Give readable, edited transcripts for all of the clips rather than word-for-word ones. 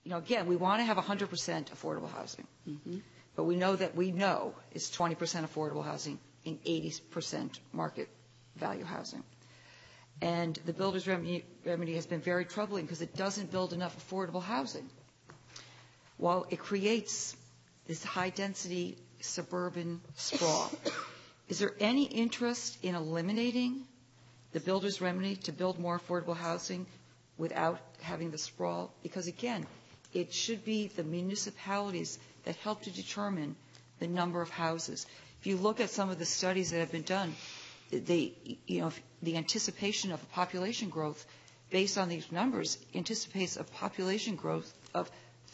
again, we want to have 100% affordable housing. But we know it's 20% affordable housing and 80% market value housing. And the builder's remedy has been very troubling because it doesn't build enough affordable housing. While it creates this high-density suburban sprawl, is there any interest in eliminating the builder's remedy to build more affordable housing without having the sprawl? Because, again, it should be the municipalities that help to determine the number of houses. If you look at some of the studies that have been done, the anticipation of population growth based on these numbers anticipates a population growth of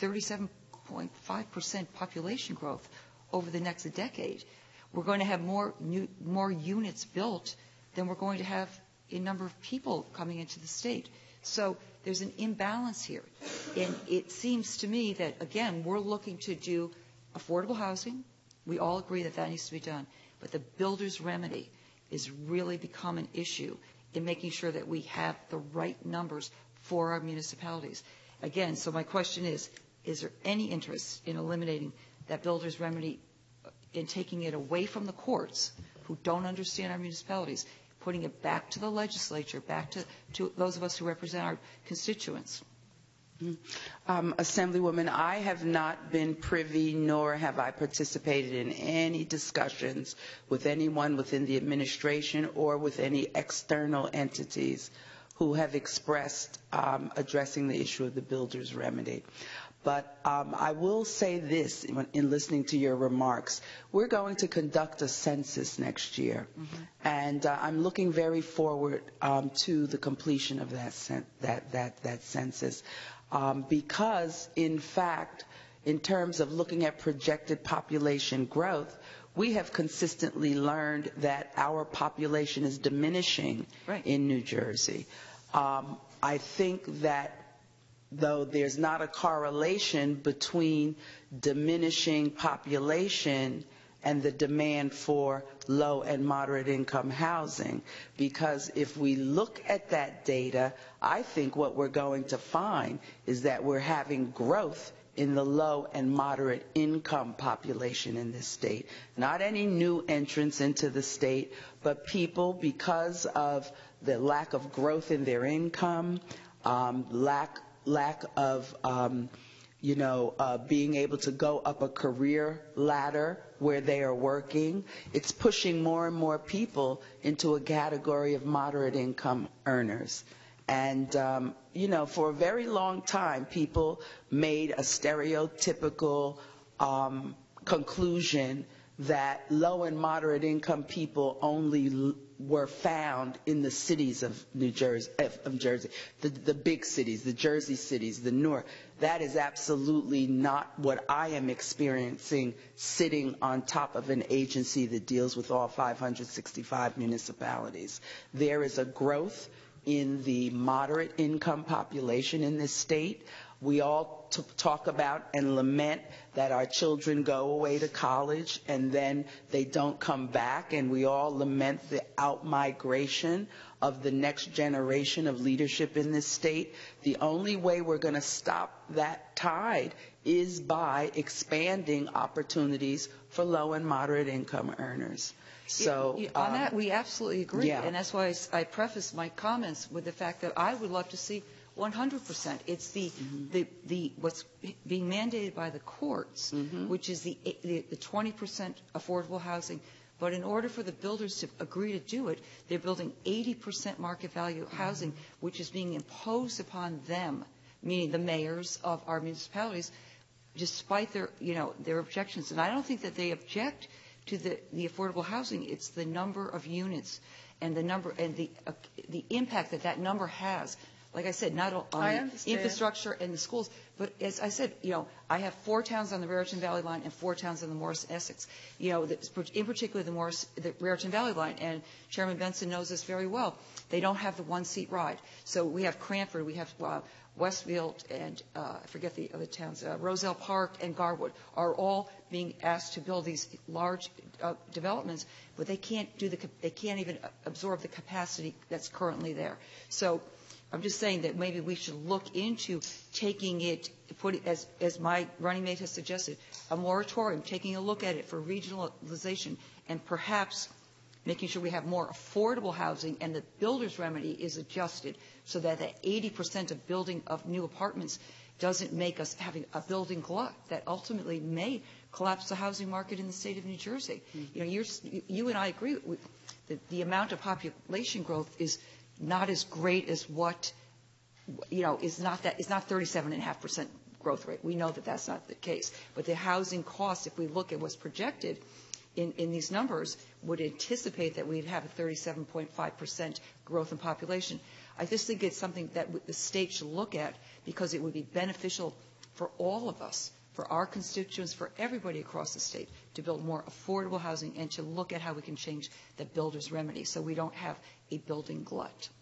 37.5% population growth over the next decade. We're going to have more units built than we're going to have in number of people coming into the state. So there's an imbalance here. And it seems to me that, again, we're looking to do affordable housing. We all agree that that needs to be done. But the builder's remedy is really become an issue in making sure that we have the right numbers for our municipalities. Again, so my question is there any interest in eliminating that builder's remedy and taking it away from the courts who don't understand our municipalities, putting it back to the legislature, back to those of us who represent our constituents? Assemblywoman, I have not been privy nor have I participated in any discussions with anyone within the administration or with any external entities who have expressed addressing the issue of the builder's remedy. But I will say this in listening to your remarks. We're going to conduct a census next year, and I'm looking very forward to the completion of that census. Because, in fact, in terms of looking at projected population growth, we have consistently learned that our population is diminishing in New Jersey. I think that though there's not a correlation between diminishing population and the demand for low and moderate income housing, because if we look at that data, I think what we're going to find is that we're having growth in the low and moderate income population in this state. Not any new entrants into the state, but people, because of the lack of growth in their income, lack of being able to go up a career ladder where they are working, it's pushing more and more people into a category of moderate income earners. And, for a very long time, people made a stereotypical conclusion that low and moderate income people only were found in the cities of New Jersey, the big cities, the Jersey cities, the Newark. That is absolutely not what I am experiencing sitting on top of an agency that deals with all 565 municipalities. There is a growth in the moderate income population in this state. We all talk about and lament that our children go away to college and then they don't come back, and we all lament the out-migration of the next generation of leadership in this state. The only way we're going to stop that tide is by expanding opportunities for low and moderate income earners. So on that, we absolutely agree, and that's why I preface my comments with the fact that I would love to see 100%. It's the what's being mandated by the courts, which is the 20% affordable housing. But in order for the builders to agree to do it, they're building 80% market value housing, which is being imposed upon them, meaning the mayors of our municipalities, despite their objections. And I don't think that they object to the affordable housing. It's the number of units and the number and the impact that number has. Like I said, not on the infrastructure and the schools, but as I said, I have 4 towns on the Raritan Valley line and 4 towns on the Morris-Essex. In particular, the Raritan Valley line, and Chairman Benson knows this very well. They don't have the one-seat ride. So we have Cranford, we have Westfield, and I forget the other towns. Roselle Park and Garwood are all being asked to build these large developments, but they can't even absorb the capacity that's currently there. So I'm just saying that maybe we should look into taking it put, as my running mate has suggested, a moratorium, taking a look at it for regionalization, and perhaps making sure we have more affordable housing and the builder's remedy is adjusted so that the 80% of building of new apartments doesn't make us having a building glut that ultimately may collapse the housing market in the state of New Jersey. You know, you and I agree with the amount of population growth is not as great as what, you know, is not 37.5% growth rate. We know that that's not the case. But the housing cost, if we look at what's projected in these numbers, would anticipate that we'd have a 37.5% growth in population. I just think it's something that the state should look at because it would be beneficial for all of us, for our constituents, for everybody across the state to build more affordable housing and to look at how we can change the builder's remedy so we don't have a building glut.